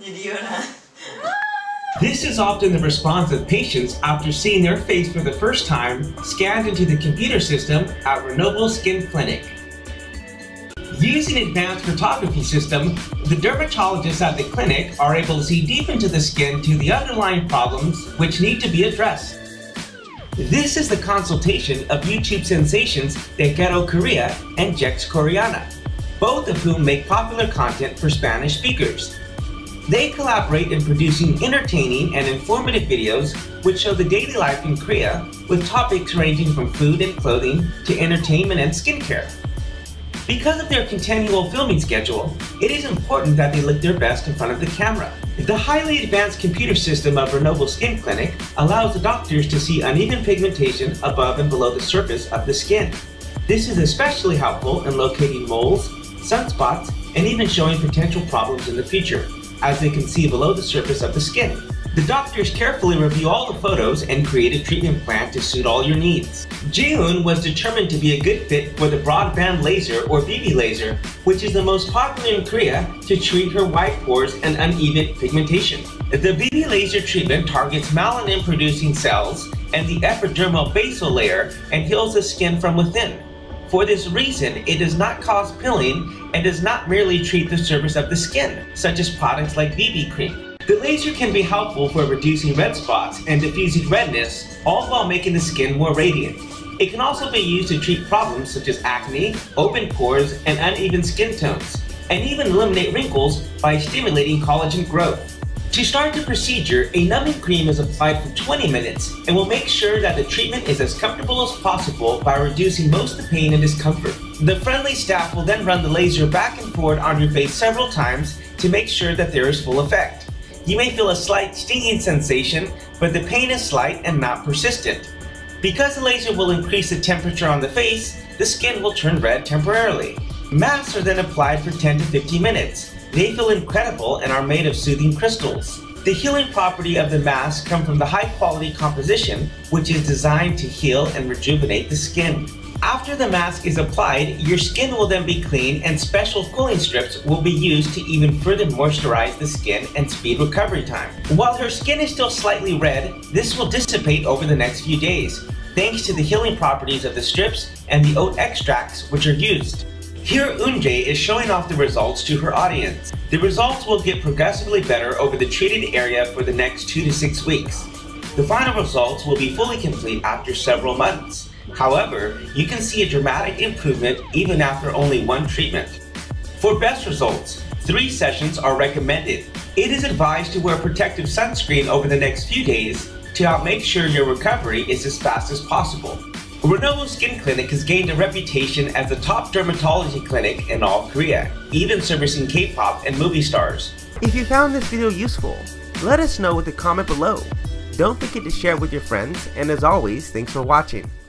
This is often the response of patients after seeing their face for the first time scanned into the computer system at Renovo Skin Clinic. Using advanced photography system, the dermatologists at the clinic are able to see deep into the skin to the underlying problems which need to be addressed. This is the consultation of YouTube sensations JEKS Coreana and JEKS Coreana, both of whom make popular content for Spanish speakers. They collaborate in producing entertaining and informative videos which show the daily life in Korea with topics ranging from food and clothing to entertainment and skincare. Because of their continual filming schedule, it is important that they look their best in front of the camera. The highly advanced computer system of Renovo Skin Clinic allows the doctors to see uneven pigmentation above and below the surface of the skin. This is especially helpful in locating moles, sunspots, and even showing potential problems in the future, as they can see below the surface of the skin. The doctors carefully review all the photos and create a treatment plan to suit all your needs. Jihoon was determined to be a good fit for the broadband laser or BB laser, which is the most popular in Korea to treat her white pores and uneven pigmentation. The BB laser treatment targets melanin-producing cells and the epidermal basal layer and heals the skin from within. For this reason, it does not cause pilling and does not merely treat the surface of the skin, such as products like BB cream. The laser can be helpful for reducing red spots and diffusing redness, all while making the skin more radiant. It can also be used to treat problems such as acne, open pores, and uneven skin tones, and even eliminate wrinkles by stimulating collagen growth. To start the procedure, a numbing cream is applied for 20 minutes and will make sure that the treatment is as comfortable as possible by reducing most of the pain and discomfort. The friendly staff will then run the laser back and forth on your face several times to make sure that there is full effect. You may feel a slight stinging sensation, but the pain is slight and not persistent. Because the laser will increase the temperature on the face, the skin will turn red temporarily. Masks are then applied for 10 to 15 minutes. They feel incredible and are made of soothing crystals. The healing property of the mask comes from the high-quality composition, which is designed to heal and rejuvenate the skin. After the mask is applied, your skin will then be clean and special cooling strips will be used to even further moisturize the skin and speed recovery time. While her skin is still slightly red, this will dissipate over the next few days, thanks to the healing properties of the strips and the oat extracts which are used. Here Unjae is showing off the results to her audience. The results will get progressively better over the treated area for the next 2 to 6 weeks. The final results will be fully complete after several months. However, you can see a dramatic improvement even after only one treatment. For best results, 3 sessions are recommended. It is advised to wear protective sunscreen over the next few days to help make sure your recovery is as fast as possible. Renovo Skin Clinic has gained a reputation as the top dermatology clinic in all Korea, even servicing K-pop and movie stars. If you found this video useful, let us know with a comment below. Don't forget to share with your friends, and as always, thanks for watching.